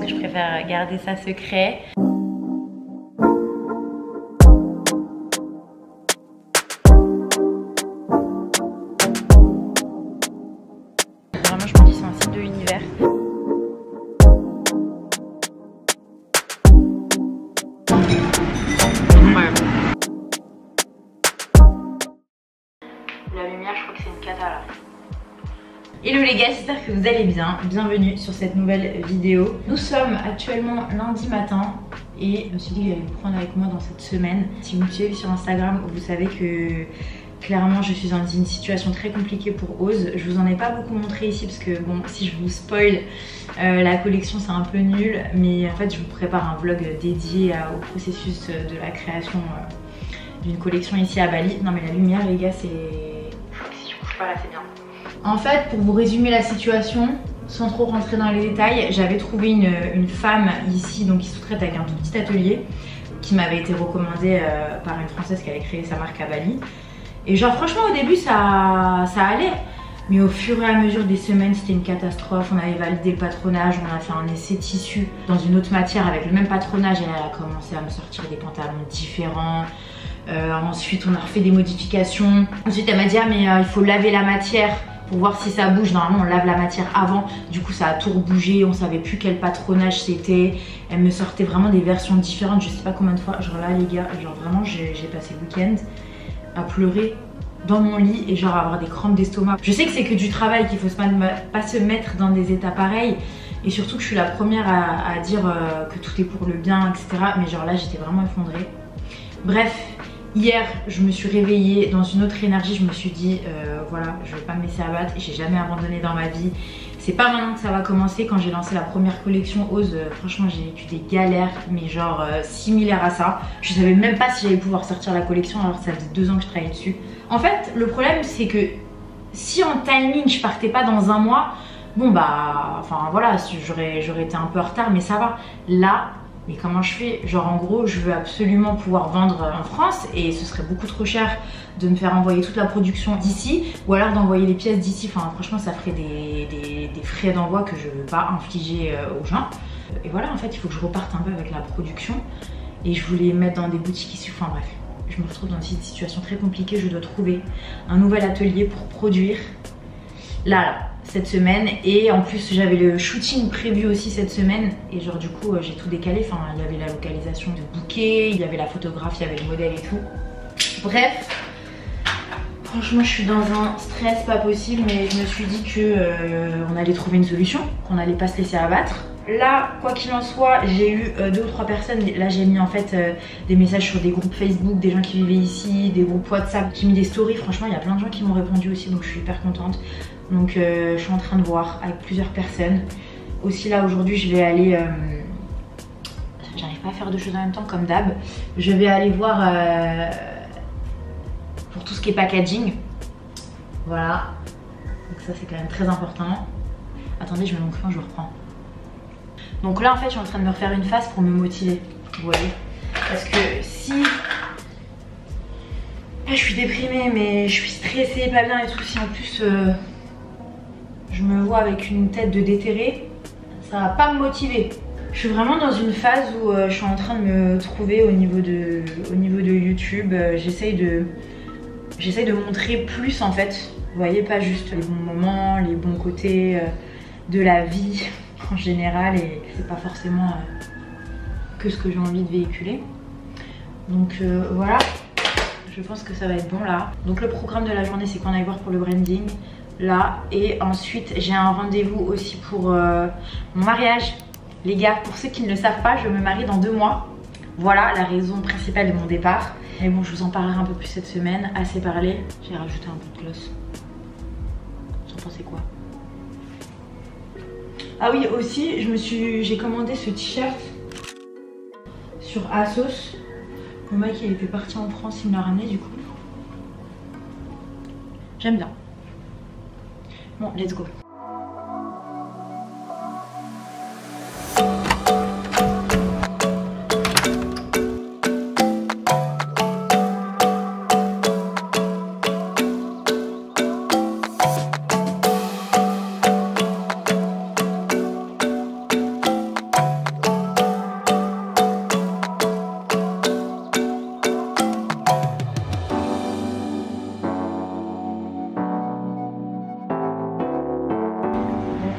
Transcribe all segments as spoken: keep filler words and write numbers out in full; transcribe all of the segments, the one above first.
que je préfère garder ça secret. Vraiment, je pense qu'ils sont un site de l'univers. La lumière, je crois que c'est une cata là. Hello les gars, j'espère que vous allez bien. Bienvenue sur cette nouvelle vidéo. Nous sommes actuellement lundi matin et je me suis dit que j'allais vous prendre avec moi dans cette semaine. Si vous me suivez sur Instagram, vous savez que clairement je suis dans une situation très compliquée pour Ose. Je vous en ai pas beaucoup montré ici parce que bon, si je vous spoil euh, la collection c'est un peu nul, mais en fait je vous prépare un vlog dédié à, au processus de la création euh, d'une collection ici à Bali. Non mais la lumière les gars, c'est... Si je bouge pas là c'est bien. En fait, pour vous résumer la situation, sans trop rentrer dans les détails, j'avais trouvé une, une femme ici, donc qui sous-traite avec un tout petit atelier, qui m'avait été recommandée euh, par une Française qui avait créé sa marque à Bali. Et genre franchement au début ça, ça allait, mais au fur et à mesure des semaines c'était une catastrophe. On avait validé le patronage, on a fait un essai tissu dans une autre matière avec le même patronage et elle a commencé à me sortir des pantalons différents. Euh, ensuite on a refait des modifications. Ensuite elle m'a dit ah mais euh, il faut laver la matière pour voir si ça bouge. Normalement on lave la matière avant, du coup ça a tout rebougé, on savait plus quel patronage c'était. Elle me sortait vraiment des versions différentes, je sais pas combien de fois. Genre là les gars, genre vraiment j'ai passé le week-end à pleurer dans mon lit et genre avoir des crampes d'estomac. Je sais que c'est que du travail, qu'il faut pas, pas se mettre dans des états pareils et surtout que je suis la première à, à dire euh, que tout est pour le bien, et cetera. Mais genre là j'étais vraiment effondrée. Bref, hier je me suis réveillée dans une autre énergie, je me suis dit euh, voilà, je vais pas me laisser abattre, j'ai jamais abandonné dans ma vie. C'est pas maintenant que ça va commencer. Quand j'ai lancé la première collection Ose, euh, franchement j'ai vécu des galères, mais genre euh, similaires à ça. Je savais même pas si j'allais pouvoir sortir la collection alors que ça faisait deux ans que je travaillais dessus. En fait, le problème c'est que si en timing je partais pas dans un mois, bon bah, enfin voilà, j'aurais été un peu en retard, mais ça va. Là, mais comment je fais? Genre en gros je veux absolument pouvoir vendre en France et ce serait beaucoup trop cher de me faire envoyer toute la production d'ici ou alors d'envoyer les pièces d'ici. Enfin franchement ça ferait des, des, des frais d'envoi que je ne veux pas infliger euh, aux gens. Et voilà, en fait il faut que je reparte un peu avec la production et je voulais mettre dans des boutiques ici. Enfin bref, je me retrouve dans une situation très compliquée. Je dois trouver un nouvel atelier pour produire là là cette semaine et en plus j'avais le shooting prévu aussi cette semaine et genre du coup j'ai tout décalé. Enfin il y avait la localisation de bouquet, il y avait la photographe, il y avait le modèle et tout. Bref, franchement je suis dans un stress pas possible, mais je me suis dit que euh, on allait trouver une solution, qu'on allait pas se laisser abattre. Là quoi qu'il en soit j'ai eu euh, deux ou trois personnes. Là j'ai mis en fait euh, des messages sur des groupes Facebook, des gens qui vivaient ici, des groupes WhatsApp, j'ai mis des stories. Franchement il y a plein de gens qui m'ont répondu aussi, donc je suis hyper contente. Donc euh, je suis en train de voir avec plusieurs personnes. Aussi là aujourd'hui je vais aller, euh, j'arrive pas à faire deux choses en même temps comme d'hab. Je vais aller voir euh, pour tout ce qui est packaging. Voilà, donc ça c'est quand même très important. Attendez, je mets mon crayon, je reprends. Donc là en fait je suis en train de me refaire une face pour me motiver, vous voyez. Parce que si je suis déprimée, mais je suis stressée, pas bien et tout, si en plus euh, je me vois avec une tête de déterré, ça va pas me motiver. Je suis vraiment dans une phase où euh, je suis en train de me trouver au niveau de, au niveau de YouTube. Euh, j'essaye de, j'essaye de montrer plus en fait. Vous voyez, pas juste les bons moments, les bons côtés euh, de la vie en général, et c'est pas forcément euh, que ce que j'ai envie de véhiculer. Donc euh, voilà, je pense que ça va être bon là. Donc le programme de la journée c'est qu'on aille voir pour le branding là, et ensuite j'ai un rendez-vous aussi pour euh, mon mariage. Les gars, pour ceux qui ne le savent pas, je me marie dans deux mois. Voilà la raison principale de mon départ. Mais bon, je vous en parlerai un peu plus cette semaine. Assez parlé, j'ai rajouté un peu de gloss. Vous en pensez quoi? Ah oui, aussi je me suis, j'ai commandé ce t-shirt sur Asos. Le mec il était parti en France, il me l'a ramené du coup. J'aime bien. Bon, let's go.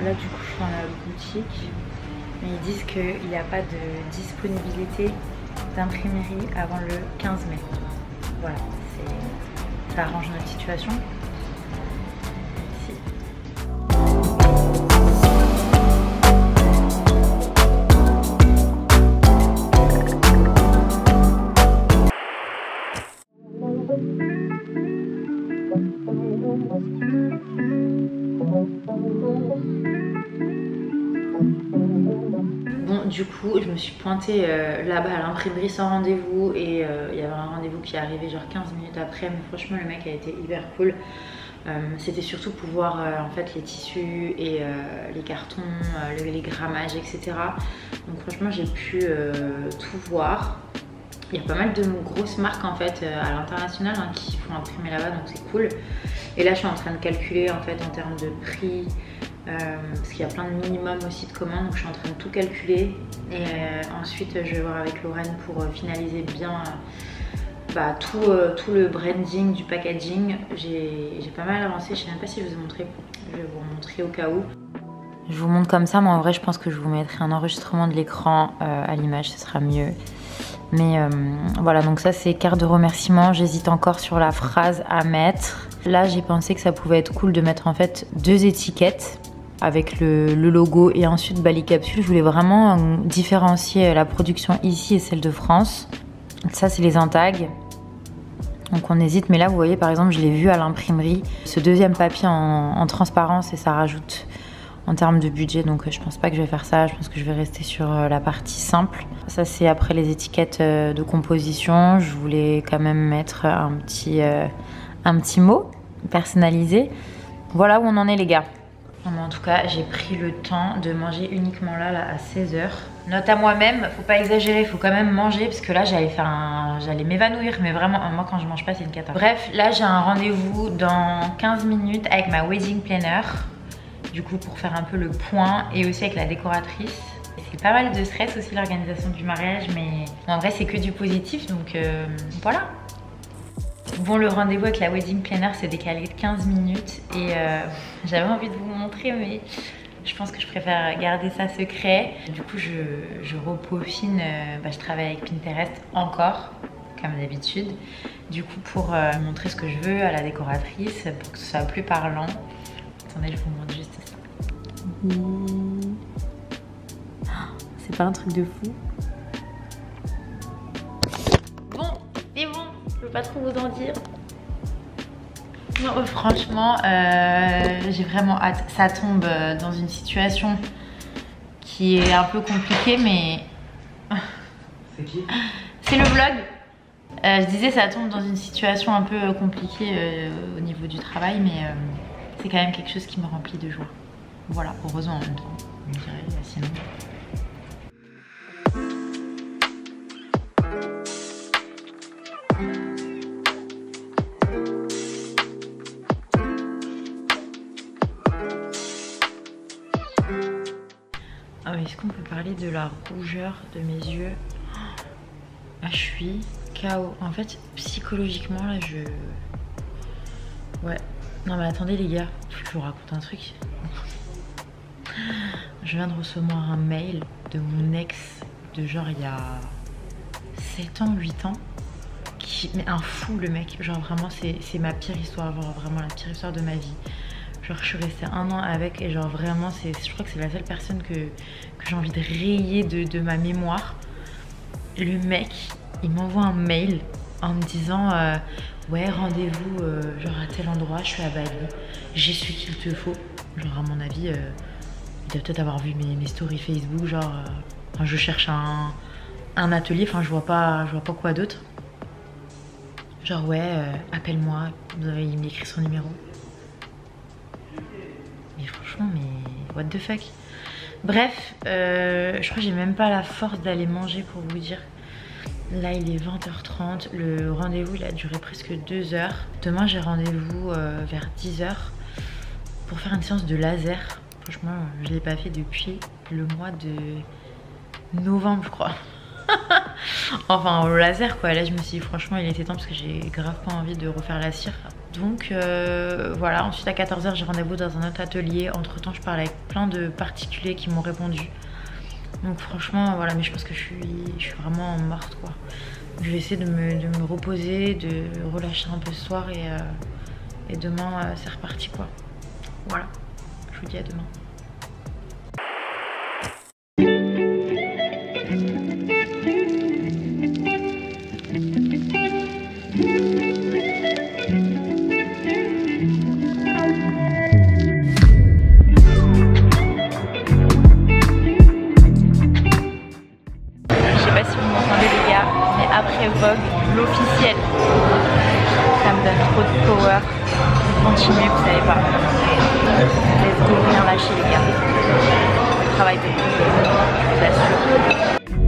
là du coup je suis dans la boutique, mais ils disent qu'il n'y a pas de disponibilité d'imprimerie avant le quinze mai. Voilà, ça arrange notre situation. Ici. Bon, du coup, je me suis pointée euh, là-bas à l'imprimerie sans rendez-vous et euh, il y avait un rendez-vous qui est arrivé genre quinze minutes après, mais franchement le mec a été hyper cool. Euh, C'était surtout pour voir euh, en fait les tissus et euh, les cartons, euh, les, les grammages, et cetera. Donc franchement j'ai pu euh, tout voir. Il y a pas mal de grosses marques en fait euh, à l'international hein, qui font imprimer là-bas, donc c'est cool. Et là je suis en train de calculer en fait en termes de prix. Euh, parce qu'il y a plein de minimum aussi de commandes, donc je suis en train de tout calculer et euh, ensuite je vais voir avec Lorraine pour euh, finaliser bien euh, bah, tout, euh, tout le branding du packaging. J'ai pas mal avancé, je sais même pas si je vous ai montré, je vais vous montrer au cas où. Je vous montre comme ça, mais en vrai je pense que je vous mettrai un enregistrement de l'écran euh, à l'image, ce sera mieux. Mais euh, voilà, donc ça c'est carte de remerciement. J'hésite encore sur la phrase à mettre. Là j'ai pensé que ça pouvait être cool de mettre en fait deux étiquettes avec le, le logo et ensuite bah, les capsules. Je voulais vraiment euh, différencier la production ici et celle de France. Ça c'est les intags. Donc on hésite, mais là vous voyez par exemple je l'ai vu à l'imprimerie. Ce deuxième papier en, en transparence et ça rajoute en termes de budget, donc je pense pas que je vais faire ça. Je pense que je vais rester sur la partie simple. Ça c'est après les étiquettes de composition. Je voulais quand même mettre un petit, euh, un petit mot personnalisé. Voilà où on en est les gars. En tout cas j'ai pris le temps de manger uniquement là, là à seize heures. Note à moi-même, faut pas exagérer, faut quand même manger parce que là j'allais faire un... j'allais m'évanouir, mais vraiment moi quand je mange pas c'est une cata. Bref, là j'ai un rendez-vous dans quinze minutes avec ma wedding planner. Du coup pour faire un peu le point et aussi avec la décoratrice. C'est pas mal de stress aussi l'organisation du mariage, mais en vrai c'est que du positif, donc euh, voilà. Bon, le rendez-vous avec la wedding planner s'est décalé de quinze minutes et euh, j'avais envie de vous montrer, mais je pense que je préfère garder ça secret. Du coup je, je repeaufine, euh, bah, je travaille avec Pinterest encore comme d'habitude, du coup pour euh, montrer ce que je veux à la décoratrice pour que ce soit plus parlant. Attendez, je vous montre juste ça. Mmh. C'est pas un truc de fou? Bon, c'est bon, je peux pas trop vous en dire. Non, franchement, euh, j'ai vraiment hâte. Ça tombe dans une situation qui est un peu compliquée, mais... C'est qui? C'est le vlog. Euh, je disais, ça tombe dans une situation un peu compliquée euh, au niveau du travail, mais euh, c'est quand même quelque chose qui me remplit de joie. Voilà, heureusement en même temps, je dirais, sinon... Ah, est-ce qu'on peut parler de la rougeur de mes yeux? Ah, je suis K O. En fait, psychologiquement, là, je... Ouais. Non, mais attendez, les gars. Faut que je vous raconte un truc. Je viens de recevoir un mail de mon ex de genre il y a sept ans, huit ans. Qui... Mais un fou, le mec. Genre, vraiment, c'est ma pire histoire. Genre, vraiment la pire histoire de ma vie. Genre je suis restée un an avec et genre vraiment c'est, je crois que c'est la seule personne que, que j'ai envie de rayer de, de ma mémoire. Le mec, il m'envoie un mail en me disant euh, ouais rendez-vous euh, genre à tel endroit, je suis à Bali, j'ai ce qu'il te faut. Genre à mon avis, euh, il doit peut-être avoir vu mes, mes stories Facebook, genre euh, je cherche un, un atelier, enfin je vois pas, je vois pas quoi d'autre. Genre ouais, euh, appelle-moi, il m'écrit son numéro. Mais franchement, mais what the fuck. Bref, euh, je crois que j'ai même pas la force d'aller manger pour vous dire. Là, il est vingt heures trente. Le rendez-vous, il a duré presque deux heures. Demain, j'ai rendez-vous euh, vers dix heures pour faire une séance de laser. Franchement, je l'ai pas fait depuis le mois de novembre, je crois. Enfin, au laser, quoi. Là, je me suis dit, franchement, il était temps parce que j'ai grave pas envie de refaire la cire. Donc euh, voilà, ensuite à quatorze heures j'ai rendez-vous dans un autre atelier. Entre temps je parle avec plein de particuliers qui m'ont répondu. Donc franchement voilà, mais je pense que je suis, je suis vraiment morte quoi. Je vais essayer de me, de me reposer, de relâcher un peu ce soir et, euh, et demain euh, c'est reparti quoi. Voilà, je vous dis à demain. Après Vogue, l'officiel, ça me donne trop de power. Continuez, vous savez pas. Let's go, rien lâcher les gars. Travail de je vous assure.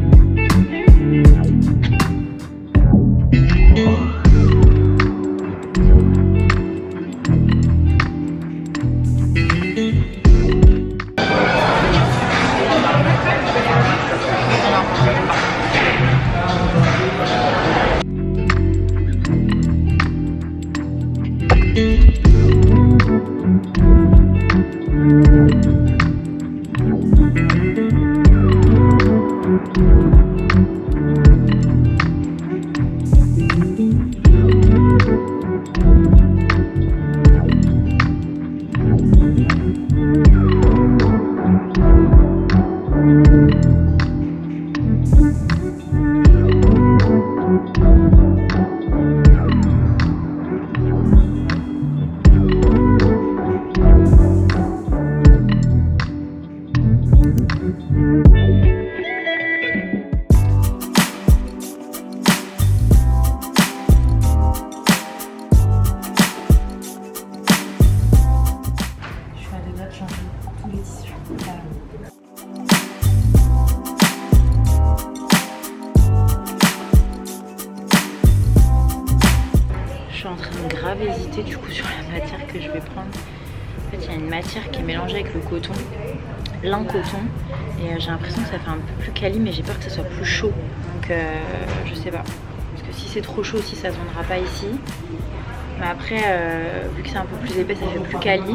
Je suis en train de grave hésiter du coup sur la matière que je vais prendre. En fait, il y a une matière qui est mélangée avec le coton, lin coton, et euh, j'ai l'impression que ça fait un peu plus quali, mais j'ai peur que ça soit plus chaud. Donc euh, je sais pas. Parce que si c'est trop chaud aussi, ça se vendra pas ici. Mais après, euh, vu que c'est un peu plus épais, ça fait plus quali.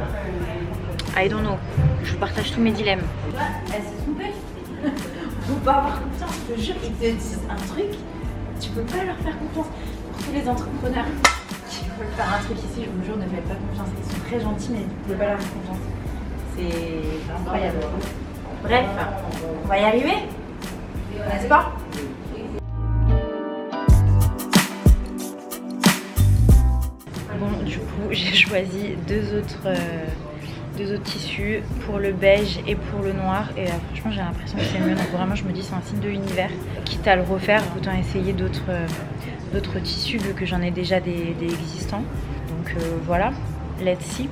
I don't know. Je vous partage tous mes dilemmes. Elle s'est trompée. Faut pas avoir confiance, je te jure, ils te disent un truc, tu peux pas leur faire confiance. Pour tous les entrepreneurs qui veulent faire un truc ici, je vous jure, ne faites pas confiance. Ils sont très gentils, mais vous pouvez pas leur faire confiance. C'est incroyable. Bref, on va y arriver, n'est-ce pas? Bon, du coup, j'ai choisi deux autres, euh, deux autres tissus pour le beige et pour le noir. Et euh, franchement, j'ai l'impression que c'est mieux. Donc vraiment, je me dis c'est un signe de l'univers. Quitte à le refaire, autant essayer d'autres euh, d'autres tissus vu que j'en ai déjà des, des existants. Donc euh, voilà, let's see.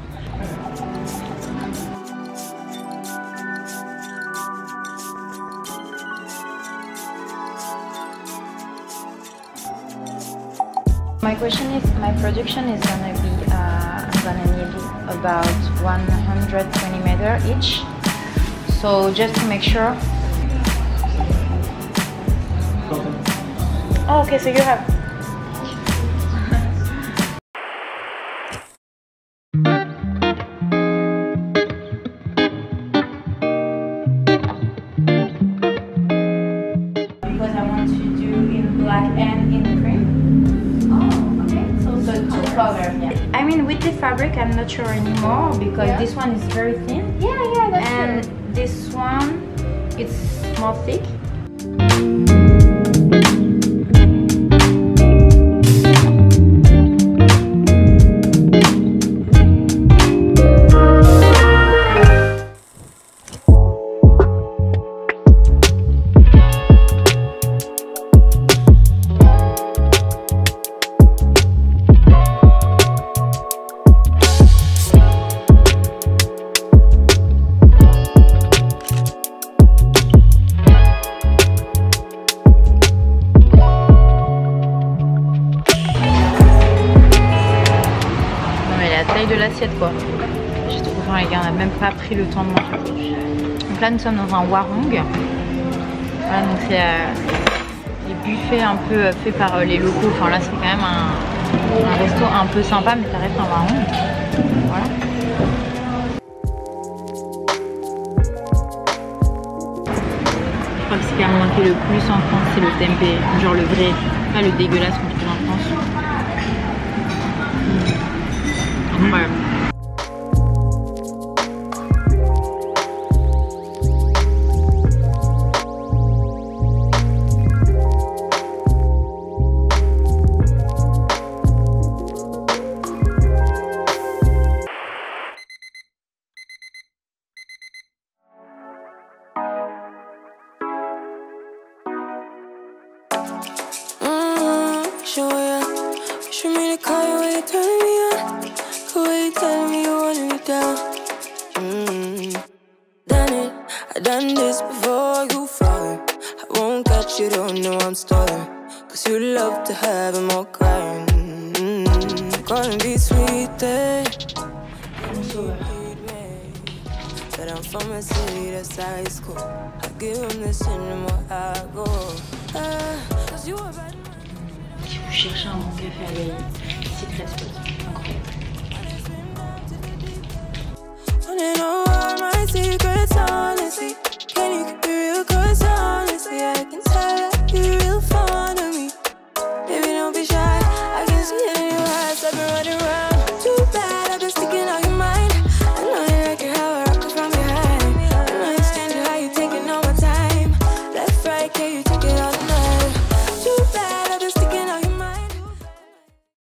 My question is, my production is gonna be, uh, I'm gonna need about one hundred twenty meter each. So just to make sure. Oh, okay, so you have. Because I want to do in black and in cream. Yeah. I mean, with the fabric, I'm not sure anymore because yeah. This one is very thin. Yeah, yeah, that's and true. This one, it's more thick. De l'assiette quoi. J'ai trop faim les gars, on n'a même pas pris le temps de manger. Donc là nous sommes dans un warung. Voilà, donc c'est euh, des buffets un peu faits par euh, les locaux. Enfin là c'est quand même un, Un resto un peu sympa, mais ça reste un marron. Voilà. Je crois que ce qui a manqué le plus en France, c'est le tempeh. Genre le vrai, pas le dégueulasse qu'on trouve en France. Incroyable. Show ya, wish for me to call you when you turn me on. The way you tell me you want me down. Mm. Done it, I done this before you fall. I won't catch you, don't know I'm stalling. Cause you love to have them all crying. Mm. Gonna be sweet, eh? But I'm from a city that's high school. I give them this anymore, I go. Ah, cause you a bad. Si vous cherchez un bon café à Bali, Secret Spot.